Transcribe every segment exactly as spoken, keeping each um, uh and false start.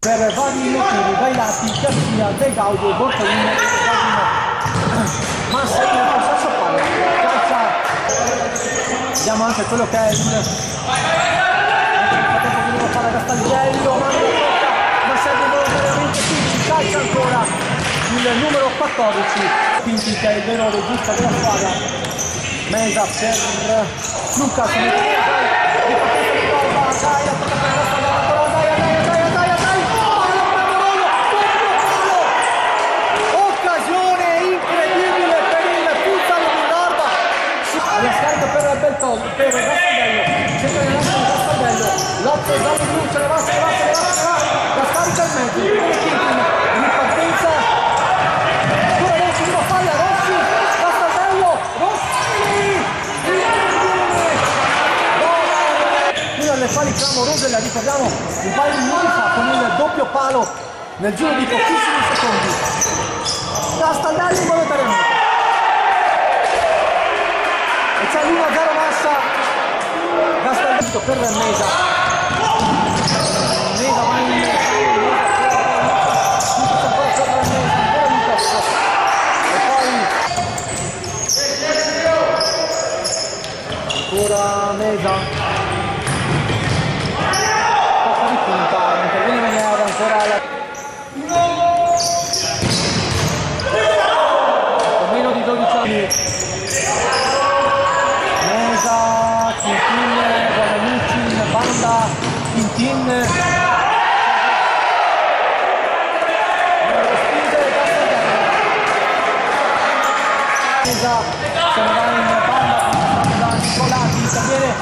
per vari motivi, dai lati, Garcia, De Gaudio, Bortolino, Massa nel possesso palla, calcia, vediamo anche quello che è il frattempo di nuovo palla da Stagliello, ma non tocca, ma servono veramente tutti, calcia ancora il numero quattordici, Pinti che è il vero regista della squadra, Mesa per Lucas, di partenza di Corva, dai, la tocca per la Stagliello, dai, dai, dai, dai, dai, dai, palla, Clamoroso, occasione incredibile per il futsal di Narva, la scarica per Belton, per Castellello, cerca di lasciare Castellello, Lozzo, Zallo, Blu, ce ne va, se ne va, se ne va, se ne va, la scarica al mezzo, in partenza, ancora Rossi, prima falla, Rossi, Castellello, Rossi, una delle pali clamorose, la ricordiamo un paio di minuti fa con il doppio palo nel giro di pochissimi secondi, Castellello involontariamente. E c'è l'uno a zero Massa, Castelletto per Mesa, Mesa va in Lucas ancora per Mesa, ancora Lucas, e poi ancora Mesa, tocca di punta, interviene Venier ancora alla... con meno di dodici anni. Quintin, Guadalucci in banda, Quintin Mesa se ne va in banda, da Nicolati, interviene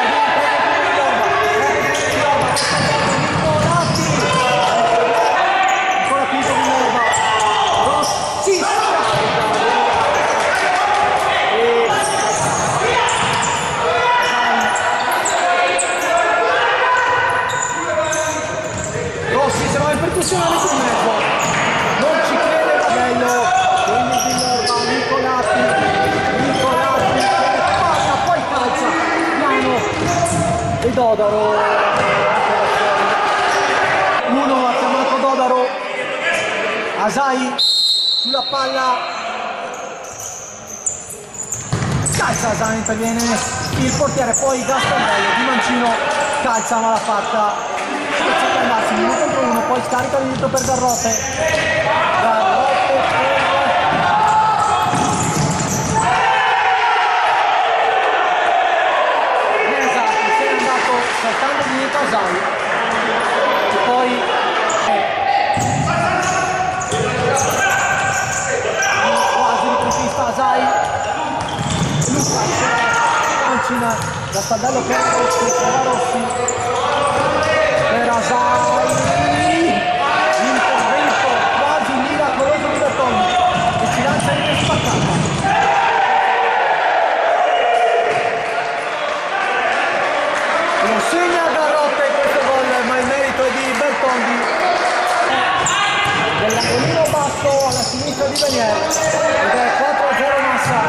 Nicolati, ancora Pinto di Norma, Rossi, impressionante sul mezzo, non ci crede Bello, quindi di Norma, Nicolati, Nicolati, passa, poi calcia, piano, e Dodaro, uno ha chiamato Dodaro, Asai sulla palla, calcia Asai, interviene il portiere, poi Castellello, Di Mancino, calcia ma l'ha fatta. Uno contro uno, poi scarica l'inizio per Garrote, Garrote per esatto, se n'è andato saltando l'inizio Asai e poi quasi riconquista Asai, Lucas, Mancina, da Stadello per Rossi, per Rossi, per Asai, intervento quasi miracoloso di Bertoni e si lancia in spaccata. Non segna Garrote questo gol, ma il merito è di Bertondi, dell'angolino basso alla sinistra di Venier, ed è quattro a zero Massa.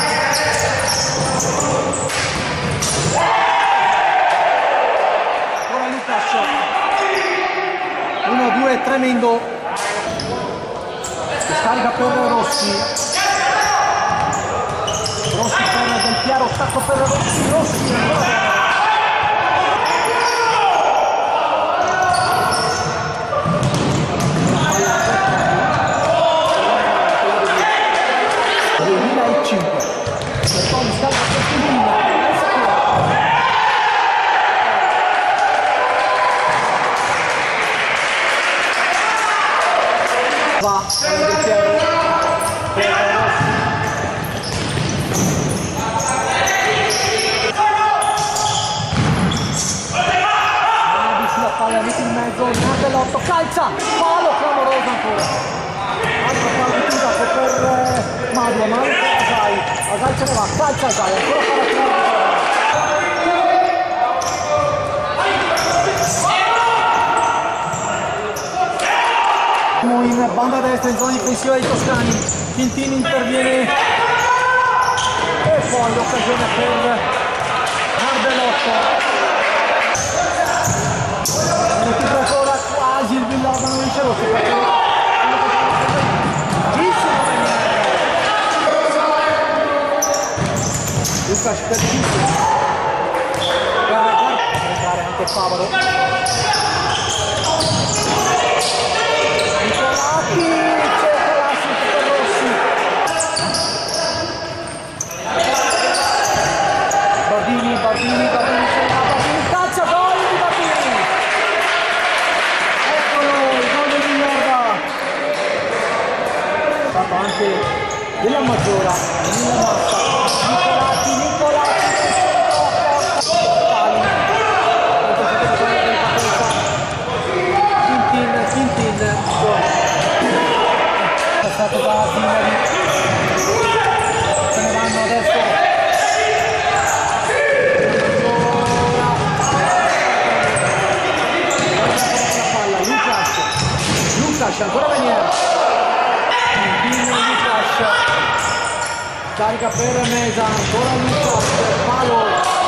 Ora Lucas, uno due tremendo, scarica per Rossi, Rossi per Del Piero, stacco per Rossi, Rossi duemilacinque, Bertoni scarica per Quintino, va Del Piero per Rossi, sulla palla, mette in mezzo, Nardellotto, calcia, palo clamoroso ancora, altro palo di tirato per Madua, ma anche Asai, Asai ce ne va, calcia Asai, ancora palla clamorosa. In banda destra in zona difensiva dei toscani, Quintini interviene e poi l'occasione per Nardellotto, recupera ancora quasi il Villava, non riesce per Gigi. Per entrare anche Favaro. Nicolacchi, cerca l'assist per Rossi. Bardini, Bardini, Bardini, c'è la Bardini, calcia, gol di Bardini. Eccolo, il gol del Minerva. Stato anche della Maggiora, Nilla Massa, Nicolacchi, Nicolacchi, Tintin, Tintin, passato da Zinari, se ne vanno adesso. Lucas, Lucas, ancora Venier, Lucas, carica per Mesa, ancora Lucas, palo.